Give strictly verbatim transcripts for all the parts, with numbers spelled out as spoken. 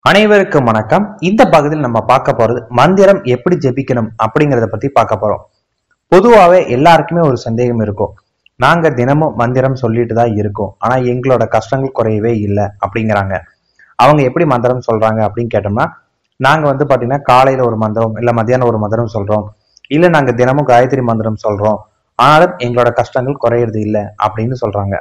அனைவருக்கும் வணக்கம். இந்த பகுதியில் நம்ம பார்க்க போறது மந்திரம் எப்படி ஜெபிக்கணும் அப்படிங்கறத பத்தி பார்க்க போறோம். பொதுவாவே எல்லாருக்குமே ஒரு சந்தேகம் இருக்கும். நாங்க தினமும் மந்திரம் சொல்லிட்டு தான் இருக்கோம், ஆனா எங்களோட கஷ்டங்கள் குறையவே இல்லை அப்படிங்கிறாங்க. அவங்க எப்படி மந்திரம் சொல்றாங்க அப்படின்னு கேட்டோம்னா, நாங்க வந்து பாத்தீங்கன்னா காலையில ஒரு மந்திரம் இல்ல மத்தியானம் ஒரு மந்திரம் சொல்றோம், இல்ல நாங்க தினமும் காயத்ரி மந்திரம் சொல்றோம், ஆனாலும் எங்களோட கஷ்டங்கள் குறையறது இல்லை அப்படின்னு சொல்றாங்க.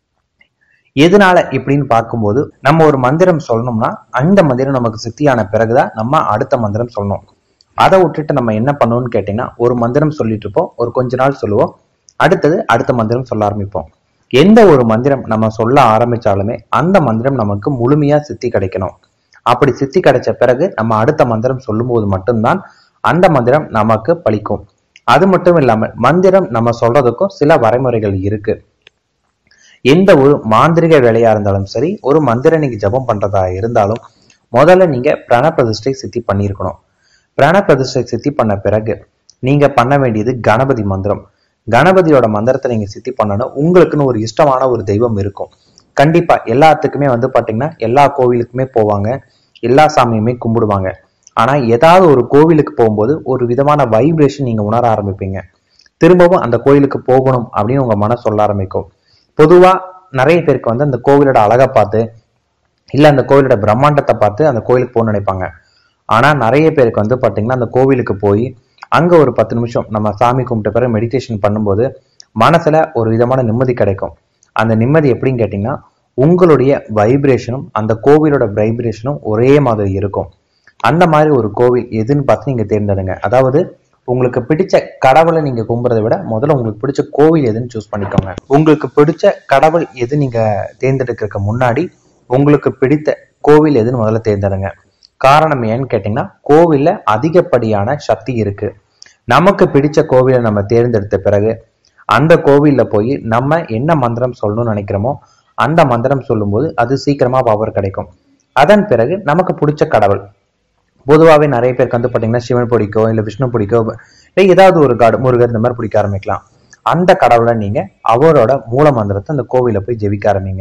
எதனால இப்படின்னு பார்க்கும்போது, நம்ம ஒரு மந்திரம் சொல்லணும்னா அந்த மந்திரம் நமக்கு சித்தியான பிறகுதான் நம்ம அடுத்த மந்திரம் சொல்லணும். அதை விட்டுட்டு நம்ம என்ன பண்ணணும்னு கேட்டீங்கன்னா, ஒரு மந்திரம் சொல்லிட்டு இருப்போம், ஒரு கொஞ்ச நாள் சொல்லுவோம், அடுத்தது அடுத்த மந்திரம் சொல்ல ஆரம்பிப்போம். எந்த ஒரு மந்திரம் நம்ம சொல்ல ஆரம்பிச்சாலுமே அந்த மந்திரம் நமக்கு முழுமையா சித்தி கிடைக்கணும். அப்படி சித்தி கிடைச்ச பிறகு நம்ம அடுத்த மந்திரம் சொல்லும் போது மட்டும்தான் அந்த மந்திரம் நமக்கு பலிக்கும். அது மட்டும் இல்லாமல் மந்திரம் நம்ம சொல்றதுக்கும் சில வரைமுறைகள் இருக்கு. எந்த ஒரு மாந்திரிக வேலையா இருந்தாலும் சரி, ஒரு மந்திர நீங்க ஜபம் பண்றதா இருந்தாலும் முதல்ல நீங்க பிரண பிரதிஷ்டை சித்தி பண்ணியிருக்கணும். பிரண பிரதிஷ்டை சித்தி பண்ண பிறகு நீங்க பண்ண வேண்டியது கணபதி மந்திரம். கணபதியோட மந்திரத்தை நீங்க சித்தி பண்ணணும். உங்களுக்குன்னு ஒரு இஷ்டமான ஒரு தெய்வம் இருக்கும். கண்டிப்பா எல்லாத்துக்குமே வந்து பாத்தீங்கன்னா எல்லா கோவிலுக்குமே போவாங்க, எல்லா சாமியுமே கும்பிடுவாங்க. ஆனா ஏதாவது ஒரு கோவிலுக்கு போகும்போது ஒரு விதமான வைப்ரேஷன் நீங்க உணர ஆரம்பிப்பீங்க. திரும்பவும் அந்த கோயிலுக்கு போகணும் அப்படின்னு உங்க மனசு சொல்ல ஆரம்பிக்கும். பொதுவா நிறைய பேருக்கு வந்து அந்த கோவிலோட அழகை பார்த்து இல்ல அந்த கோவிலோட பிரம்மாண்டத்தை பார்த்து அந்த கோவிலுக்கு போக நினைப்பாங்க. ஆனா நிறைய பேருக்கு வந்து பாத்தீங்கன்னா அந்த கோவிலுக்கு போய் அங்க ஒரு பத்து நிமிஷம் நம்ம சாமி கும்பிட்ட பிறகு மெடிடேஷன் பண்ணும்போது மனசுல ஒரு விதமான நிம்மதி கிடைக்கும். அந்த நிம்மதி எப்படின்னு கேட்டீங்கன்னா, உங்களுடைய வைப்ரேஷனும் அந்த கோவிலோட வைப்ரேஷனும் ஒரே மாதிரி இருக்கும். அந்த மாதிரி ஒரு கோவில் எதுன்னு பார்த்து நீங்க தேர்ந்தெடுங்க. அதாவது உங்களுக்கு பிடிச்ச கடவுளை நீங்க கும்புறதை விட முதல்ல உங்களுக்கு பிடிச்ச கோவில் எதுன்னு சூஸ் பண்ணிக்கோங்க. உங்களுக்கு பிடிச்ச கடவுள் எது நீங்க தேர்ந்தெடுக்கிறதுக்கு முன்னாடி உங்களுக்கு பிடித்த கோவில் எதுன்னு முதல்ல தேர்ந்தெடுங்க. காரணம் ஏன்னு கேட்டீங்கன்னா, கோவில்ல அதிகப்படியான சக்தி இருக்கு. நமக்கு பிடிச்ச கோவிலை நம்ம தேர்ந்தெடுத்த பிறகு அந்த கோவில்ல போய் நம்ம என்ன மந்திரம் சொல்லணும்னு நினைக்கிறோமோ அந்த மந்திரம் சொல்லும் போது அது சீக்கிரமா பவர் கிடைக்கும். அதன் பிறகு நமக்கு பிடிச்ச கடவுள், பொதுவாகவே நிறைய பேருக்கு வந்து பார்த்தீங்கன்னா சிவன் பிடிக்கும், இல்லை விஷ்ணு பிடிக்கும், இல்லை ஏதாவது ஒரு காடு முருகர் இந்த மாதிரி பிடிக்க ஆரம்பிக்கலாம். அந்த கடவுளை நீங்க அவரோட மூல மந்திரத்தை அந்த கோவில போய் ஜெபிக்க ஆரம்பிங்க.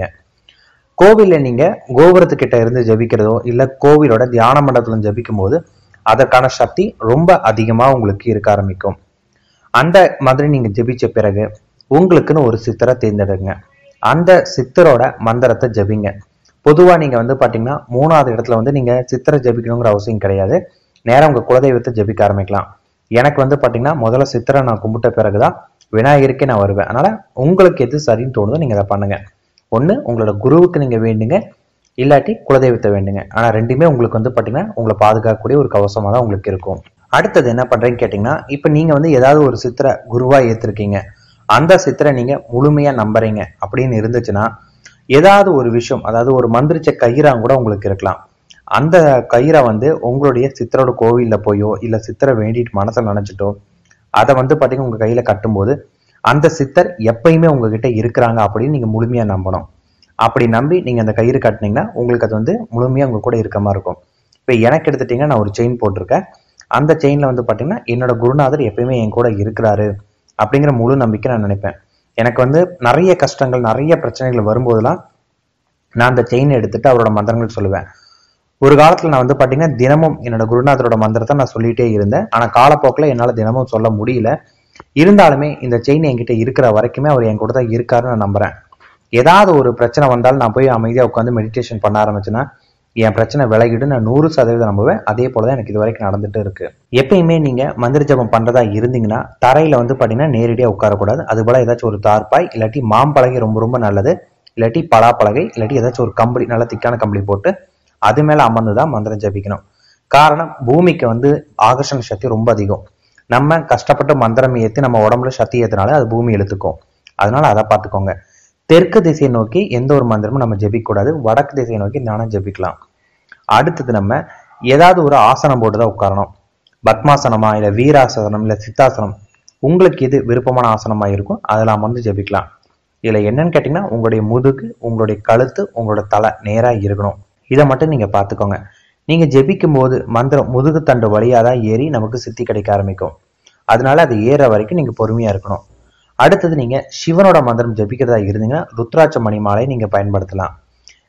கோவில நீங்க கோபுரத்துக்கிட்ட இருந்து ஜெபிக்கிறதோ இல்லை கோவிலோட தியான மண்டபத்துல ஜெபிக்கும் போது அதற்கான சக்தி ரொம்ப அதிகமா உங்களுக்கு இருக்க ஆரம்பிக்கும். அந்த மாதிரி நீங்க ஜெபிச்ச பிறகு உங்களுக்குன்னு ஒரு சித்தரை தேர்ந்தெடுங்க. அந்த சித்தரோட மந்திரத்தை ஜெபிங்க. பொதுவா நீங்க வந்து பாத்தீங்கன்னா மூணாவது இடத்துல வந்து நீங்க சித்திரை ஜபிக்கணுங்கிற அவசியம் கிடையாது. நேரம் உங்க குலதெய்வத்தை ஜபிக்க ஆரம்பிக்கலாம். எனக்கு வந்து பாத்தீங்கன்னா முதல்ல சித்திரை நான் கும்பிட்ட பிறகுதான் விநாயகருக்கே நான் வருவேன். அதனால உங்களுக்கு எது சரின்னு தோணுதோ நீங்க அதை பண்ணுங்க. ஒண்ணு உங்களோட குருவுக்கு நீங்க வேண்டுங்க, இல்லாட்டி குலதெய்வத்தை வேண்டுங்க. ஆனா ரெண்டுமே உங்களுக்கு வந்து பாத்தீங்கன்னா உங்களை பாதுகாக்கக்கூடிய ஒரு கவசமா தான் உங்களுக்கு இருக்கும். அடுத்தது என்ன பண்றேன்னு கேட்டீங்கன்னா, இப்ப நீங்க வந்து ஏதாவது ஒரு சித்திரை குருவா ஏத்திருக்கீங்க, அந்த சித்திரை நீங்க முழுமையா நம்புறீங்க அப்படின்னு இருந்துச்சுன்னா, ஏதாவது ஒரு விஷயம், அதாவது ஒரு மந்திரிச்ச கயிறா கூட உங்களுக்கு இருக்கலாம். அந்த கயிறை வந்து உங்களுடைய சித்தரோட கோவில்ல போயோ இல்ல சித்தரை வேண்டிட்டு மனசுல நினைச்சிட்டோ அதை வந்து பாத்தீங்கன்னா உங்க கையில கட்டும்போது அந்த சித்தர் எப்பயுமே உங்ககிட்ட இருக்கிறாங்க அப்படின்னு நீங்க முழுமையா நம்பணும். அப்படி நம்பி நீங்க அந்த கயிறு கட்டினீங்கன்னா உங்களுக்கு அது வந்து முழுமையா உங்க கூட இருக்க மாதிரி இருக்கும். இப்ப எனக்கு எடுத்துட்டீங்கன்னா, நான் ஒரு செயின் போட்டிருக்கேன். அந்த செயின்ல வந்து பாத்தீங்கன்னா என்னோட குருநாதர் எப்பயுமே என் கூட இருக்கிறாரு அப்படிங்கிற முழு நம்பிக்கை நான் நினைப்பேன். எனக்கு வந்து நிறைய கஷ்டங்கள் நிறைய பிரச்சனைகள் வரும்போதெல்லாம் நான் அந்த செயினை எடுத்துட்டு அவரோட மந்திரங்கள் சொல்லுவேன். ஒரு காலத்துல நான் வந்து பாத்தீங்கன்னா தினமும் என்னோட குருநாதரோட மந்திரத்தை நான் சொல்லிட்டே இருந்தேன். ஆனா காலப்போக்கில் என்னால தினமும் சொல்ல முடியல. இருந்தாலுமே இந்த செயின் என்கிட்ட இருக்கிற வரைக்குமே அவர் என் கூட தான் இருக்காருன்னு நான் நம்புறேன். ஏதாவது ஒரு பிரச்சனை வந்தாலும் நான் போய் அமைதியா உட்காந்து மெடிடேஷன் பண்ண ஆரம்பிச்சேன்னா என் பிரச்சனை விலகிடு நான் நூறு சதவீதம் நம்புவேன். அதே போலதான் எனக்கு இது வரைக்கும் நடந்துட்டு இருக்கு. எப்பயுமே நீங்க மந்திர ஜபம் பண்றதா இருந்தீங்கன்னா தரையில வந்து பாத்தீங்கன்னா நேரடியா உட்காரக்கூடாது. அது போல ஏதாச்சும் ஒரு தார்பாய் இல்லாட்டி மாம்பலகை ரொம்ப ரொம்ப நல்லது, இல்லாட்டி பலாப்பலகை, இல்லாட்டி ஏதாச்சும் ஒரு கம்பளி, நல்ல திக்கான கம்பளி போட்டு அது மேல அமர்ந்துதான் மந்திரம் ஜபிக்கணும். காரணம், பூமிக்கு வந்து ஆகர்ஷண சக்தி ரொம்ப அதிகம். நம்ம கஷ்டப்பட்டு மந்திரம் ஏற்றி நம்ம உடம்புல சக்தி ஏற்றினாலே அது பூமி இழுத்துக்கும். அதனால அதை பார்த்துக்கோங்க. தெற்கு திசையை நோக்கி எந்த ஒரு மந்திரமும் நம்ம ஜபிக்க கூடாது. வடக்கு திசையை நோக்கி நானும் ஜபிக்கலாம். அடுத்தது நம்ம ஏதாவது ஒரு ஆசனம் போட்டுதான் உட்காரணும். பத்மாசனமா இல்ல வீராசனம் இல்ல சித்தாசனம், உங்களுக்கு எது விருப்பமான ஆசனமா இருக்கும் அதில் அமர்ந்து ஜபிக்கலாம். இதுல என்னன்னு கேட்டீங்கன்னா, உங்களுடைய முதுகு, உங்களுடைய கழுத்து, உங்களோட தலை நேரா இருக்கணும். இதை மட்டும் நீங்க பார்த்துக்கோங்க. நீங்க ஜெபிக்கும் போது மந்திரம் முதுகு தண்டு வழியா தான் ஏறி நமக்கு சித்தி கிடைக்க ஆரம்பிக்கும். அதனால அது ஏற வரைக்கும் நீங்க பொறுமையா இருக்கணும். அடுத்தது நீங்க சிவனோட மந்திரம் ஜபிக்கிறதா இருந்தீங்கன்னா ருத்ராட்ச மணி மாலை நீங்க பயன்படுத்தலாம்.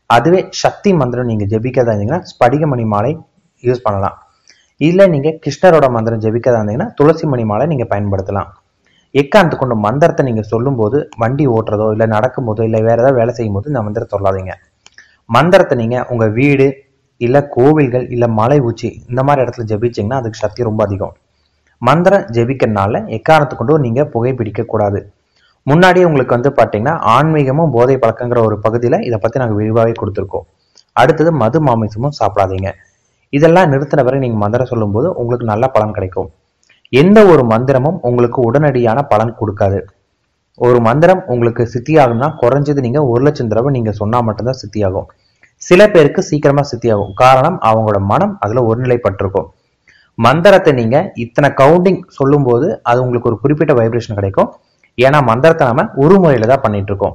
அதுவே சக்தி மந்திரம் நீங்க ஜெபிக்கிறதா இருந்தீங்கன்னா ஸ்படிகமணி மாலை யூஸ் பண்ணலாம். இல்ல நீங்க கிருஷ்ணரோட மந்திரம் ஜெபிக்கிறதா இருந்தீங்கன்னா துளசி மணி மாலை நீங்க பயன்படுத்தலாம். எக்காரணத்து கொண்டு மந்திரத்தை நீங்க சொல்லும் போது வண்டி ஓட்டுறதோ இல்ல நடக்கும் போதோ இல்ல வேற ஏதாவது வேலை செய்யும் போது இந்த மந்திரம் சொல்லாதீங்க. மந்திரத்தை நீங்க உங்க வீடு இல்ல கோவில்கள் இல்ல மலை உச்சி இந்த மாதிரி இடத்துல ஜெபிச்சீங்கன்னா அதுக்கு சக்தி ரொம்ப அதிகம். மந்திரம் ஜெபிக்கிறதுனால எக்காரணத்து கொண்டு நீங்க புகைப்பிடிக்க கூடாது. முன்னாடியே உங்களுக்கு வந்து பாத்தீங்கன்னா ஆன்மீகமும் போதை பழக்கங்கிற ஒரு பகுதியில இதை பத்தி நாங்க விரிவாகவே கொடுத்துருக்கோம். அடுத்தது மது மாமிசமும் சாப்பிடாதீங்க. இதெல்லாம் நிறுத்தின பிறகு நீங்க மந்திரம் சொல்லும் போது உங்களுக்கு நல்ல பலன் கிடைக்கும். எந்த ஒரு மந்திரமும் உங்களுக்கு உடனடியான பலன் கொடுக்காது. ஒரு மந்திரம் உங்களுக்கு சித்தியாகும்னா குறைஞ்சது நீங்க ஒரு லட்சம் தடவை நீங்க சொன்னா மட்டும்தான் சித்தியாகும். சில பேருக்கு சீக்கிரமா சித்தியாகும். காரணம் அவங்களோட மனம் அதுல ஒருநிலைப்பட்டிருக்கும். மந்திரத்தை நீங்க இத்தனை கவுண்டிங் சொல்லும் போது அது உங்களுக்கு ஒரு குறிப்பிட்ட வைப்ரேஷன் கிடைக்கும். ஏன்னா மந்திரத்தை நாம ஒரு முறையில தான் பண்ணிட்டு இருக்கோம்.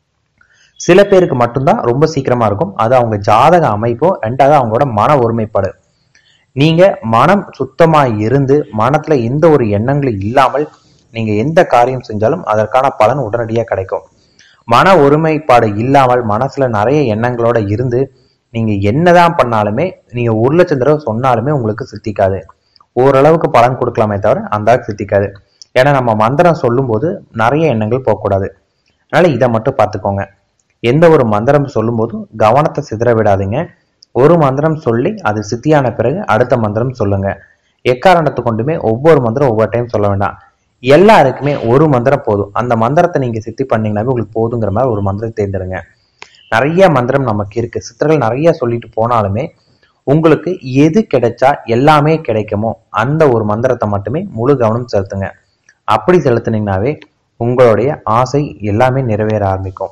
சில பேருக்கு மட்டும்தான் ரொம்ப சீக்கிரமா இருக்கும். அது அவங்க ஜாதக அமைப்போ, ரெண்டாவது அவங்களோட மன ஒருமைப்பாடு. நீங்க மனம் சுத்தமா இருந்து மனத்துல எந்த ஒரு எண்ணங்களும் இல்லாமல் நீங்க எந்த காரியம் செஞ்சாலும் அதற்கான பலன் உடனடியா கிடைக்கும். மன ஒருமைப்பாடு இல்லாமல் மனசுல நிறைய எண்ணங்களோட இருந்து நீங்க என்னதான் பண்ணாலுமே நீங்க ஒரு லட்சம் தடவை சொன்னாலுமே உங்களுக்கு சித்திக்காது. ஓரளவுக்கு பலன் கொடுக்கலாமே தவிர அந்த அளவுக்கு சித்திக்காது. ஏன்னா நம்ம மந்திரம் சொல்லும் போது நிறைய எண்ணங்கள் போகக்கூடாது. அதனால இதை மட்டும் பார்த்துக்கோங்க. எந்த ஒரு மந்திரம் சொல்லும் போதும் கவனத்தை சிதற விடாதீங்க. ஒரு மந்திரம் சொல்லி அது சித்தியான பிறகு அடுத்த மந்திரம் சொல்லுங்க. எக்காரணத்தை கொண்டுமே ஒவ்வொரு மந்திரம் ஒவ்வொரு டைம் சொல்ல வேண்டாம். எல்லாருக்குமே ஒரு மந்திரம் போதும். அந்த மந்திரத்தை நீங்க சித்தி பண்ணீங்கன்னாவே உங்களுக்கு போதுங்கிற மாதிரி ஒரு மந்திரம் தேர்ந்தெடுங்க. நிறைய மந்திரம் நமக்கு இருக்கு. சித்தர்கள் நிறைய சொல்லிட்டு போனாலுமே உங்களுக்கு எது கிடைச்சா எல்லாமே கிடைக்குமோ அந்த ஒரு மந்திரத்தை மட்டுமே முழு கவனம் செலுத்துங்க. அப்படி செலுத்தினீங்கன்னாவே உங்களுடைய ஆசை எல்லாமே நிறைவேற ஆரம்பிக்கும்.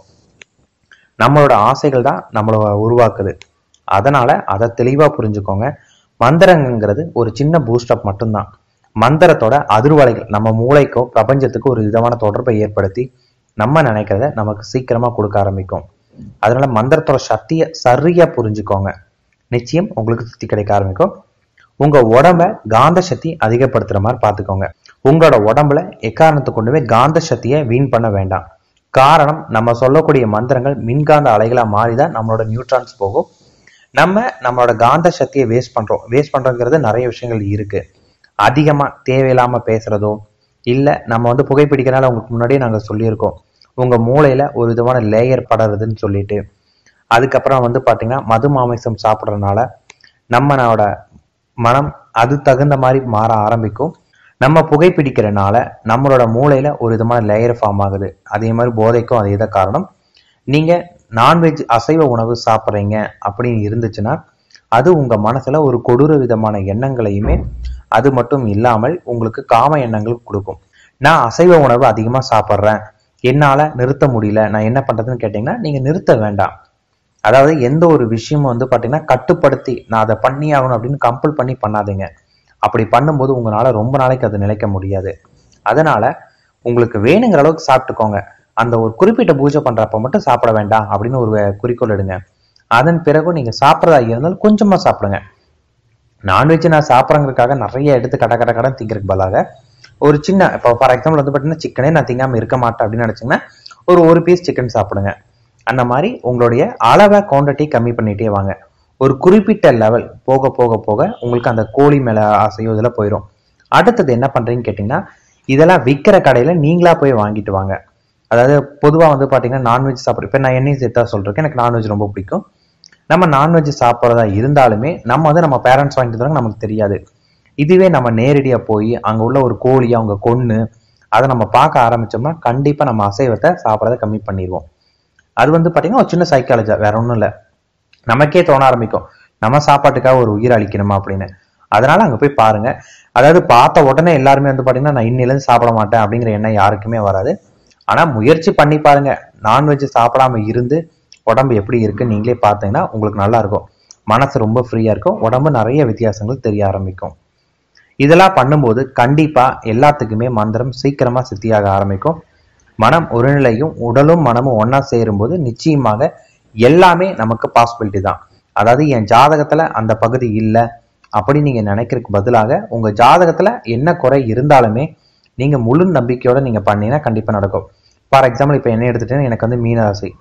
நம்மளோட ஆசைகள் தான் நம்மளை உருவாக்குது. அதனால அதை தெளிவா புரிஞ்சுக்கோங்க. மந்திரங்கிறது ஒரு சின்ன பூஸ்டப் மட்டும்தான். மந்திரத்தோட அதிர்வலைகள் நம்ம மூளைக்கோ பிரபஞ்சத்துக்கு ஒரு விதமான தொடர்பை ஏற்படுத்தி நம்ம நினைக்கிறத நமக்கு சீக்கிரமா கொடுக்க ஆரம்பிக்கும். அதனால மந்திரத்தோட சக்தியை சரியா புரிஞ்சுக்கோங்க. நிச்சயம் உங்களுக்கு சக்தி கிடைக்க ஆரம்பிக்கும். உங்க உடம்ப காந்த சக்தி அதிகப்படுத்துற மாதிரி பார்த்துக்கோங்க. உங்களோட உடம்புல எக்காரணத்தை கொண்டுமே காந்த சக்தியை வீண் பண்ண வேண்டாம். காரணம் நம்ம சொல்லக்கூடிய மந்திரங்கள் மின்காந்த அலைகளா மாறிதான் நம்மளோட நியூட்ரான்ஸ் போகும். நம்ம நம்மளோட காந்த சக்தியை வேஸ்ட் பண்றோம். வேஸ்ட் பண்றோங்கிறது நிறைய விஷயங்கள் இருக்கு. அதிகமா தேவையில்லாம பேசுறதோ இல்ல நம்ம வந்து புகைப்பிடிக்கிறனால உங்களுக்கு முன்னாடியே நாங்க சொல்லியிருக்கோம். உங்க மூளையில ஒரு விதமான லேயர் படறதுன்னு சொல்லிட்டு அதுக்கப்புறம் வந்து பாத்தீங்கன்னா மது மாமிசம் சாப்பிட்றதுனால நம்மளோட மனம் அது தகுந்த மாதிரி மாற ஆரம்பிக்கும். நம்ம புகைப்பிடிக்கிறனால நம்மளோட மூளையில ஒரு விதமான லேயர் ஃபார்ம் ஆகுது. அதே மாதிரி போதைக்கும் அதே தான் காரணம். நீங்க நான்வெஜ் அசைவ உணவு சாப்பிட்றீங்க அப்படின்னு இருந்துச்சுன்னா அது உங்க மனசுல ஒரு கொடூர விதமான எண்ணங்களையுமே அது மட்டும் இல்லாமல் உங்களுக்கு காம எண்ணங்கள் கொடுக்கும். நான் அசைவ உணவு அதிகமா சாப்பிட்றேன், என்னால நிறுத்த முடியல, நான் என்ன பண்றதுன்னு கேட்டீங்கன்னா நீங்க நிறுத்த வேண்டாம். அதாவது எந்த ஒரு விஷயமும் வந்து பாத்தீங்கன்னா கட்டுப்படுத்தி நான் அதை பண்ணி ஆகணும் அப்படின்னு கம்பல் பண்ணி பண்ணாதீங்க. அப்படி பண்ணும்போது உங்களால ரொம்ப நாளைக்கு அது நிலைக்க முடியாது. அதனால உங்களுக்கு வேணுங்கிற அளவுக்கு சாப்பிட்டுக்கோங்க. அந்த ஒரு குறிப்பிட்ட பூஜை பண்றப்ப மட்டும் சாப்பிட வேண்டாம் அப்படின்னு ஒரு குறிக்கோள் எடுங்க. அதன் பிறகு நீங்க சாப்பிட்றதா இருந்தாலும் கொஞ்சமா சாப்பிடுங்க. நான்வெஜ் நான் சாப்பிட்றங்கிறதுக்காக நிறைய எடுத்து கடை கடை கடை திங்கிறதுக்கு பதிலாக ஒரு சின்ன இப்போ ஃபார் எக்ஸாம்பிள் வந்து பார்த்தீங்கன்னா சிக்கனே நான் திங்காம இருக்க மாட்டேன் அப்படின்னு நினைச்சீங்கன்னா ஒரு ஒரு பீஸ் சிக்கன் சாப்பிடுங்க. அந்த மாதிரி உங்களுடைய அளவை குவான்டிட்டி கம்மி பண்ணிட்டே வாங்க. ஒரு குறிப்பிட்ட லெவல் போக போக போக உங்களுக்கு அந்த கோழி மேல ஆசையோ இதெல்லாம் போயிடும். அடுத்தது என்ன பண்றீங்கன்னு கேட்டீங்கன்னா இதெல்லாம் விற்கிற கடையில நீங்களா போய் வாங்கிட்டு வாங்க. அதாவது பொதுவா வந்து பாத்தீங்கன்னா நான்வெஜ் சாப்பிட்ற இப்போ நான் என்னையும் சேர்த்தா சொல்றேன், எனக்கு நான்வெஜ் ரொம்ப பிடிக்கும். நம்ம நான்வெஜ் சாப்பிட்றதா இருந்தாலுமே நம்ம வந்து நம்ம பேரண்ட்ஸ் வாங்கிட்டு தராங்க நமக்கு தெரியாது. இதுவே நம்ம நேரடியா போய் அங்க உள்ள ஒரு கோழியை அவங்க கொன்னு அதை நம்ம பார்க்க ஆரம்பிச்சோம்னா கண்டிப்பா நம்ம அசைவத்தை சாப்பிட்றத கம்மி பண்ணிடுவோம். அது வந்து பாத்தீங்கன்னா ஒரு சின்ன சைக்காலஜா, வேற ஒன்றும் இல்லை. நமக்கே தோண ஆரம்பிக்கும் நம்ம சாப்பாட்டுக்காக ஒரு உயிர் அளிக்கணுமா அப்படின்னு. அதனால அங்க போய் பாருங்க. அதாவது பார்த்த உடனே எல்லாருமே வந்து பாத்தீங்கன்னா நான் இன்னிலேருந்து சாப்பிட மாட்டேன் அப்படிங்கிற எண்ணம் யாருக்குமே வராது. ஆனா முயற்சி பண்ணி பாருங்க. நான்வெஜ் சாப்பிடாம இருந்து உடம்பு எப்படி இருக்கு நீங்களே பார்த்தீங்கன்னா உங்களுக்கு நல்லா இருக்கும். மனசு ரொம்ப ஃப்ரீயா இருக்கும். உடம்பு நிறைய வித்தியாசங்கள் தெரிய ஆரம்பிக்கும். இதெல்லாம் பண்ணும்போது கண்டிப்பா எல்லாத்துக்குமே மந்திரம் சீக்கிரமா சித்தியாக ஆரம்பிக்கும். மனம் ஒரு நிலையும் உடலும் மனமும் ஒன்னா சேரும் போது நிச்சயமாக எல்லாமே நமக்கு பாசிபிலிட்டி தான். அதாவது என் ஜாதகத்துல அந்த பகுதி இல்லை அப்படி நீங்க நினைக்கிறதுக்கு பதிலாக உங்க ஜாதகத்துல என்ன குறை இருந்தாலுமே நீங்க முழு நம்பிக்கையோட நீங்க பண்ணீங்கன்னா கண்டிப்பா நடக்கும். ஃபார் எக்ஸாம்பிள் இப்ப என்ன எடுத்துட்டேன்னா எனக்கு வந்து மீன ராசி.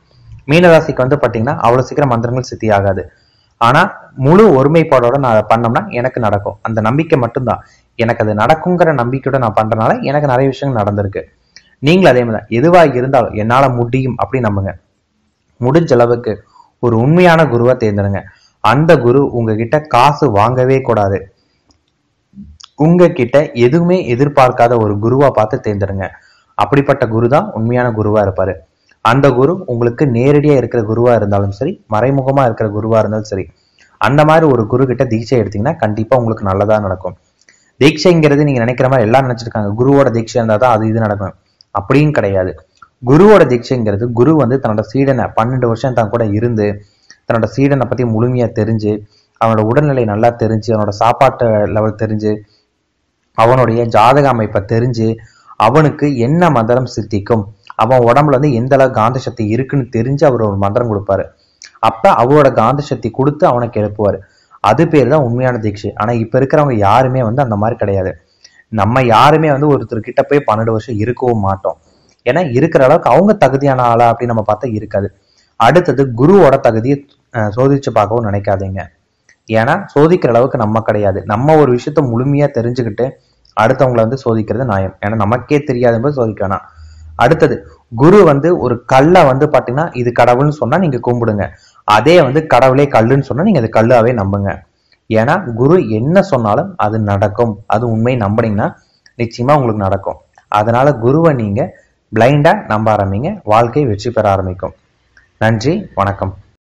மீனராசிக்கு வந்து பாத்தீங்கன்னா அவ்வளவு சீக்கிரம் மந்திரங்கள் சித்தி ஆகாது. ஆனா முழு ஒருமைப்பாடோட நான் அதை பண்ணோம்னா எனக்கு நடக்கும். அந்த நம்பிக்கை மட்டும்தான். எனக்கு அது நடக்குங்கிற நம்பிக்கையோட நான் பண்றதுனால எனக்கு நிறைய விஷயங்கள் நடந்திருக்கு. நீங்களும் அதே மாதிரி தான். எதுவா இருந்தாலும் என்னால முடியும் அப்படின்னு நம்புங்க. முடிஞ்ச அளவுக்கு ஒரு உண்மையான குருவை தேர்ந்தெடுங்க. அந்த குரு உங்ககிட்ட காசு வாங்கவே கூடாது. உங்ககிட்ட எதுவுமே எதிர்பார்க்காத ஒரு குருவா பார்த்து தேர்ந்தெடுங்க. அப்படிப்பட்ட குரு தான் உண்மையான குருவா இருப்பாரு. அந்த குரு உங்களுக்கு நேரடியா இருக்கிற குருவா இருந்தாலும் சரி, மறைமுகமா இருக்கிற குருவா இருந்தாலும் சரி, அந்த மாதிரி ஒரு குரு கிட்ட தீட்சை எடுத்தீங்கன்னா கண்டிப்பா உங்களுக்கு நல்லதா நடக்கும். தீட்சைங்கிறது நீங்க நினைக்கிற மாதிரி எல்லாம் நினைச்சிருக்காங்க குருவோட தீட்சை இருந்தா தான் அது இது நடக்கும் அப்படின்னு கிடையாது. குருவோட தீட்சைங்கிறது குரு வந்து தன்னோட சீடனை பன்னெண்டு வருஷம் தான் கூட இருந்து தன்னோட சீடனை பத்தி முழுமையா தெரிஞ்சு, அவனோட உடல்நிலை நல்லா தெரிஞ்சு, அவனோட சாப்பாட்டு லெவல் தெரிஞ்சு, அவனுடைய ஜாதக அமைப்பை தெரிஞ்சு, அவனுக்கு என்ன மந்திரம் சித்திக்கும், அவன் உடம்புல வந்து எந்த அளவு காந்த சக்தி இருக்குன்னு தெரிஞ்சு அவர் ஒரு மந்திரம் கொடுப்பாரு. அப்ப அவரோட காந்த சக்தி கொடுத்து அவனுக்கு எழுப்புவாரு. அது பேர் தான் உண்மையான தீட்சை. ஆனா இப்ப இருக்கிறவங்க யாருமே வந்து அந்த மாதிரி கிடையாது. நம்ம யாருமே வந்து ஒருத்தர் கிட்ட போய் பன்னெண்டு வருஷம் இருக்கவும் மாட்டோம். ஏன்னா இருக்கிற அளவுக்கு அவங்க தகுதியான ஆளா அப்படின்னு நம்ம பார்த்தா இருக்காது. அடுத்தது குருவோட தகுதியை சோதிச்சு பார்க்கவும் நினைக்காதீங்க. ஏன்னா சோதிக்கிற அளவுக்கு நம்ம கிடையாது. நம்ம ஒரு விஷயத்த முழுமையா தெரிஞ்சுக்கிட்டு அடுத்தவங்களை வந்து சோதிக்கிறது நியாயம். ஏன்னா நமக்கே தெரியாத போது சோதிக்க வேணாம். அடுத்தது குரு வந்து ஒரு கல்லை வந்து பாத்தீங்கன்னா இது கடவுள்னு சொன்னா நீங்க கும்பிடுங்க. அதே வந்து கடவுளே கல்லுன்னு சொன்னா நீங்க அது கல்லாவே நம்புங்க. ஏன்னா குரு என்ன சொன்னாலும் அது நடக்கும். அது உண்மை நம்பினீங்கன்னா நிச்சயமா உங்களுக்கு நடக்கும். அதனால குருவை நீங்க பிளைண்டா நம்ப ஆரம்பிங்க. வாழ்க்கை வெற்றி பெற ஆரம்பிக்கும். நன்றி, வணக்கம்.